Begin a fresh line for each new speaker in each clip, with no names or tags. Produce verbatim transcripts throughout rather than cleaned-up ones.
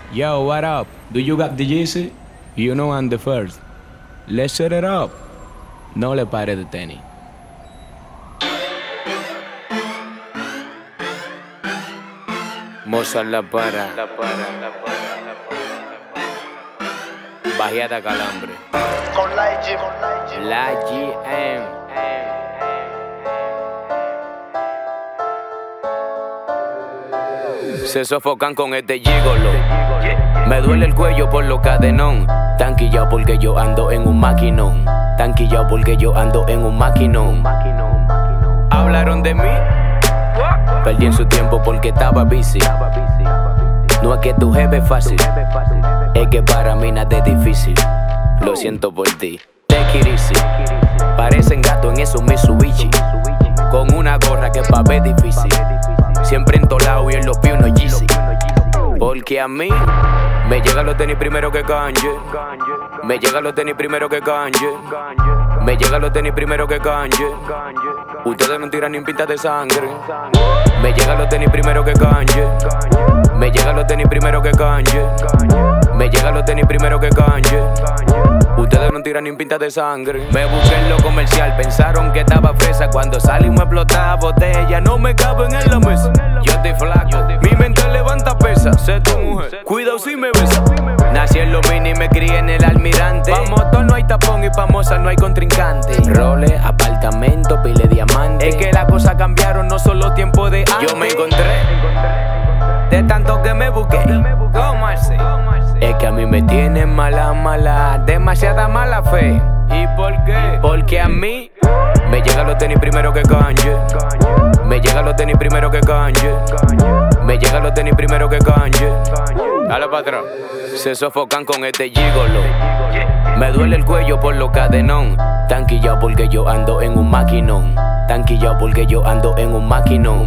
Yo, what up? Do you got the Yeezy? You know I'm the first. Let's set it up. No le pare de tenis. Mozart la para. La para, la para, la para. Bajeada Calambre.
Con la G, con la G.
La G M. Se sofocan con este gigolo. Me duele el cuello por lo cadenón. Tanquillao porque yo ando en un maquinón. Tanquillao porque yo ando en un maquinón. Hablaron de mí. Perdí en su tiempo porque estaba busy. No es que tu jefe es fácil, es que para mí nada es difícil. Lo siento por ti. Take it easy. Parecen gatos en esos Mitsubishi, con una gorra que pa' ver difícil. Siempre entolado y en los pies unos Yeezy. Porque a mí me llegan los tenis primero que Kanye. Me llegan los tenis primero que Kanye. Me llegan los tenis primero que Kanye. Ustedes no tiran ni pintas de sangre. Me llegan los tenis primero que Kanye. Me llegan los tenis primero que Kanye. Me llegan los tenis primero que Kanye. Ustedes no tiran ni pintas de sangre. Me busqué en lo comercial, pensaron que estaba fresa. Cuando salimos a explotar botella, no me caben en la mesa. Yo estoy flaco, mi mente levanta pesa. Sé tu mujer, cuidado si me besa. Nací en lo mini y me crié en el Almirante. Pa' motor no hay tapón y pa' Mozart no hay contrincante. Roles, apartamento, pile diamante. Es que las cosas cambiaron, no solo tiempo de antes. Yo me encontré de tanto que me busqué. ¿Cómo así? Es que a mí me tienen mala, mala, demasiada mala fe. ¿Y por qué? Porque a mí me llegan los tenis primero que Kanye. Me llegan los tenis primero que Kanye. Me llegan los tenis primero que Kanye. Dale para atrás. Se sofocan con este gigolo. Me duele el cuello por lo cadenón. Tanquillao porque yo ando en un maquinón. Tanquillao porque yo ando en un maquinón.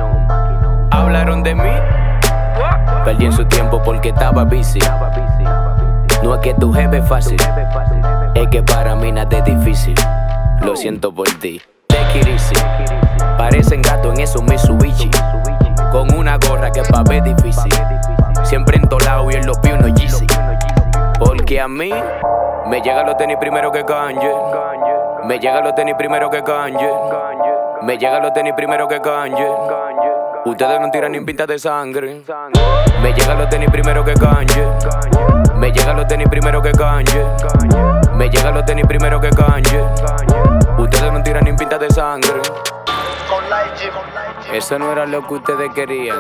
Hablaron de mí. Perdí en su tiempo porque estaba busy. No es que tu jefe es fácil, es que para mí nada es difícil. Lo siento por ti. Take it easy. Parecen gatos en esos Mitsubishi, con una gorra que pa' ver difícil. Siempre entolado y en los pies unos Yeezy. Porque a mí me llegan los tenis primero que Kanye. Me llegan los tenis primero que Kanye. Me llegan los tenis primero que Kanye. Ustedes no tiran ni pintas de sangre. Me llegan los tenis primero que Kanye. Me llegan los tenis primero que Kanye. Me llegan los tenis primero que Kanye. Ustedes no tiran ni pintas de sangre.
Con la G, con la G.
Eso no era lo que ustedes querían.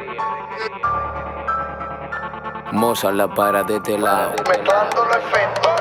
Mezclando
Mozart la para de este lado.
los efectos.